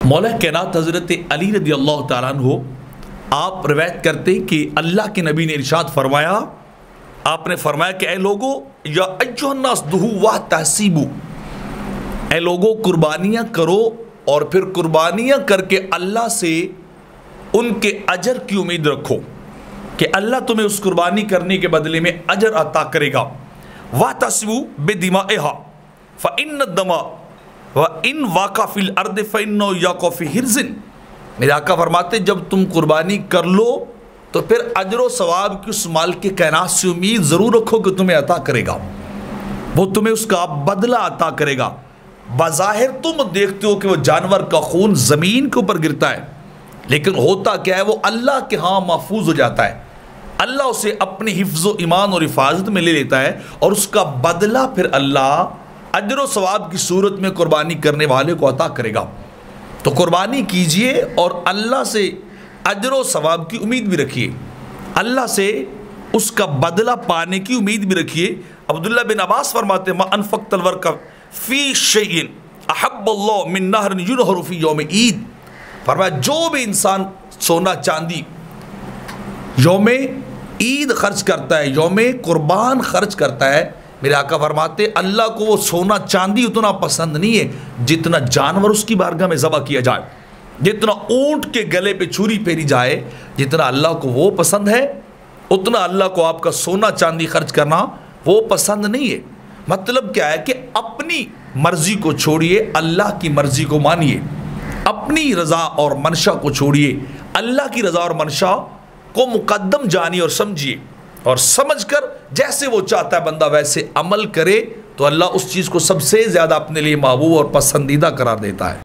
مولا کائنات حضرت علی رضی اللہ تعالیٰ عنہ آپ روایت کرتے ہیں کہ اللہ کے نبی نے ارشاد فرمایا، آپ نے فرمایا کہ اے لوگو یا ایھا الناس دہو واحتسبوا، اے لوگو قربانیاں کرو اور پھر قربانیاں کر کے اللہ سے ان کے اجر کی امید رکھو کہ اللہ تمہیں اس قربانی کرنے کے بدلے میں اجر عطا کرے گا۔ واحتسبوا بدمائها فإن الدم وإن وقع في الأرض فإنه يقع في حرز۔ میرے آقا فرماتے جب تم قربانی کر لو تو پھر اجر و ثواب کی اس مال کے کائنات سے امید ضرور رکھو کہ تمہیں عطا کرے گا، وہ تمہیں اس کا بدلہ عطا کرے گا۔ بظاہر تم دیکھتے ہو کہ وہ جانور کا خون زمین کے اوپر گرتا ہے، لیکن ہوتا کیا ہے، وہ اللہ کے ہاں محفوظ ہو جاتا ہے، اللہ اسے اپنے حفظ و ایمان اور حفاظت میں لے لیتا ہے، اور اس کا بدلہ پھر اللہ اجر و ثواب کی صورت میں قربانی کرنے والے کو عطا کرے گا۔ تو قربانی کیجئے اور اللہ سے اجر و ثواب کی امید بھی رکھیے، اللہ سے اس کا بدلہ پانے کی امید بھی رکھیے۔ عبداللہ بن عباس فرماتے ہیں ما انفقت الورق فی شیء احب اللہ من نہر ینہر فی یوم عید، فرمایا جو بھی انسان سونا چاندی یوم عید خرچ کرتا ہے، یوم قربان خرچ کرتا ہے، میرے آقا فرماتے اللہ کو وہ سونا چاندی اتنا پسند نہیں ہے جتنا جانور اس کی بارگاہ میں ذبح کیا جائے، جتنا اونٹ کے گلے پہ چھری پھیری جائے، جتنا اللہ کو وہ پسند ہے اتنا اللہ کو آپ کا سونا چاندی خرچ کرنا وہ پسند نہیں ہے۔ مطلب کیا ہے کہ اپنی مرضی کو چھوڑیے، اللہ کی مرضی کو مانیے، اپنی رضا اور منشا کو چھوڑیے، اللہ کی رضا اور منشا کو مقدم جانیے اور سمجھیے، اور سمجھ کر جیسے وہ چاہتا ہے بندہ ویسے عمل کرے تو اللہ اس چیز کو سب سے زیادہ اپنے لیے محبوب اور پسندیدہ قرار دیتا ہے۔